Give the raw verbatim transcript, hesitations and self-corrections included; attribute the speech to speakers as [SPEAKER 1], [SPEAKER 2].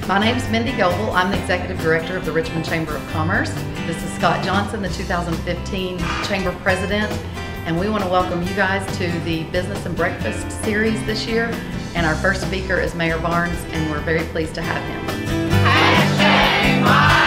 [SPEAKER 1] My name is Mindy Goebel. I'm the Executive Director of the Richmond Chamber of Commerce. This is Scott Johnson, the two thousand fifteen Chamber President, and we want to welcome you guys to the Business and Breakfast series this year. And our first speaker is Mayor Barnes, and we're very pleased to have him.
[SPEAKER 2] Hashtag